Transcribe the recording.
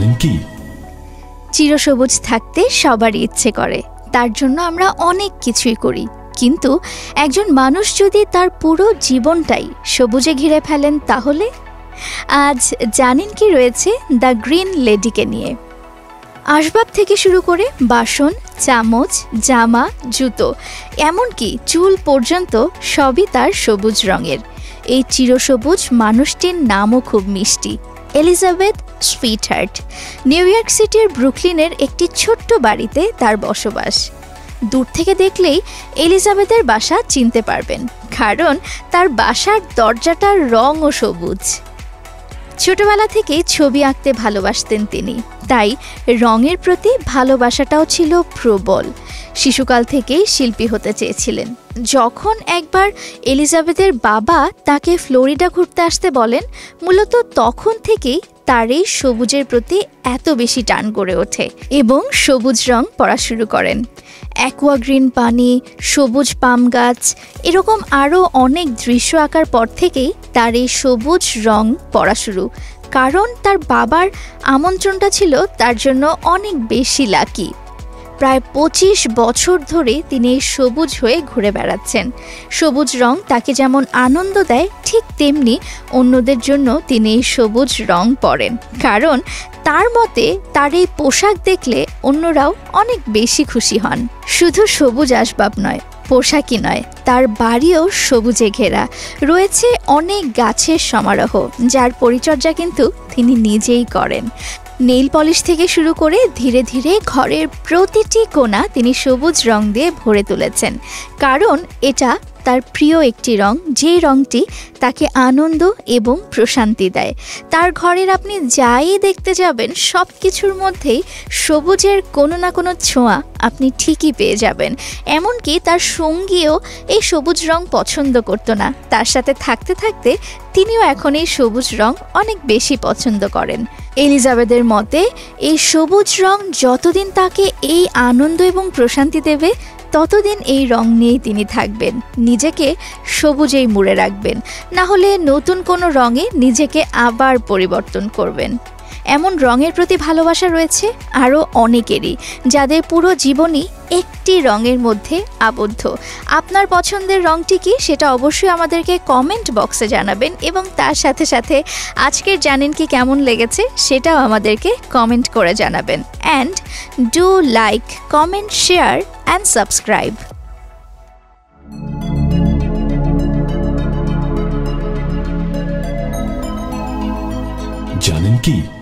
জানেন কি? চিরসবুজ থাকতে সবারই ইচ্ছে করে, তার জন্য আমরা অনেক কিছুই করি, কিন্তু একজন মানুষ যদি তার পুরো জীবনটাই সবুজে ঘিরে ফেলেন তাহলে? আজ জানেন কি রয়েছে দ্য গ্রিন লেডিকে নিয়ে। আসবাব থেকে শুরু করে বাসন, চামচ, জামা, জুতো, এমনকি চুল পর্যন্ত সবই তার সবুজ রঙের। এই চিরসবুজ মানুষটির নামও খুব মিষ্টি, এলিজাবেথ সুইটহার্ট। নিউ ইয়র্ক সিটির ব্রুকলিনের একটি ছোট্ট বাড়িতে তার বসবাস। দূর থেকে দেখলেই এলিজাবেথের বাসা চিনতে পারবেন, কারণ তার বাসার দরজাটার রঙও সবুজ। ছোটবেলা থেকেই ছবি আঁকতে ভালোবাসতেন তিনি, তাই রঙের প্রতি ভালোবাসাটাও ছিল প্রবল। শিশুকাল থেকেই শিল্পী হতে চেয়েছিলেন। যখন একবার এলিজাবেথের বাবা তাকে ফ্লোরিডা ঘুরতে আসতে বলেন, মূলত তখন থেকেই তার এই সবুজের প্রতি এত বেশি টান গড়ে ওঠে এবং সবুজ রং পড়া শুরু করেন। অ্যাকোয়া গ্রিন পানি, সবুজ পাম গাছ, এরকম আরও অনেক দৃশ্য আঁকার পর থেকেই তার এই সবুজ রং পড়া শুরু, কারণ তার বাবার আমন্ত্রণটা ছিল তার জন্য অনেক বেশি লাকি। প্রায় 25 বছর ধরে তিনি এই সবুজ হয়ে ঘুরে বেড়াচ্ছেন। সবুজ রং তাকে যেমন আনন্দ দেয়, ঠিক তেমনি অন্যদের জন্য তিনি এই সবুজ রং পরেন, কারণ তার মতে তার এই পোশাক দেখলে অন্যরাও অনেক বেশি খুশি হন। শুধু সবুজ আসবাব নয়, পোশাকই নয়, তার বাড়িও সবুজে ঘেরা, রয়েছে অনেক গাছের সমারোহ, যার পরিচর্যা কিন্তু তিনি নিজেই করেন। নেইল পলিশ থেকে শুরু করে ধীরে ধীরে ঘরের প্রতিটি কোণা তিনি সবুজ রং দিয়ে ভরে তুলেছেন, কারণ এটা তার প্রিয় একটি রং, যে রংটি তাকে আনন্দ এবং প্রশান্তি দেয়। তার ঘরের আপনি যাই দেখতে যাবেন, সব কিছুর মধ্যেই সবুজের কোনো না কোনো ছোঁয়া আপনি ঠিকই পেয়ে যাবেন। এমনকি তার সঙ্গীও এই সবুজ রং পছন্দ করতো না, তার সাথে থাকতে থাকতে তিনিও এখন এই সবুজ রং অনেক বেশি পছন্দ করেন। এলিজাবেথের মতে এই সবুজ রং যতদিন তাকে এই আনন্দ এবং প্রশান্তি দেবে, ততদিন এই রং নিয়েই তিনি থাকবেন, নিজেকে সবুজেই মুড়ে রাখবেন, না হলে নতুন কোনো রঙে নিজেকে আবার পরিবর্তন করবেন। এমন রঙের প্রতি ভালোবাসা রয়েছে আরও অনেকেরই, যাদের পুরো জীবনই একটি রঙের মধ্যে আবদ্ধ। আপনার পছন্দের রঙটি কি, সেটা অবশ্যই আমাদেরকে কমেন্ট বক্সে জানাবেন, এবং তার সাথে সাথে আজকের জানেন কি কেমন লেগেছে সেটাও আমাদেরকে কমেন্ট করে জানাবেন। And do like, comment, share and subscribe. জানেন কি?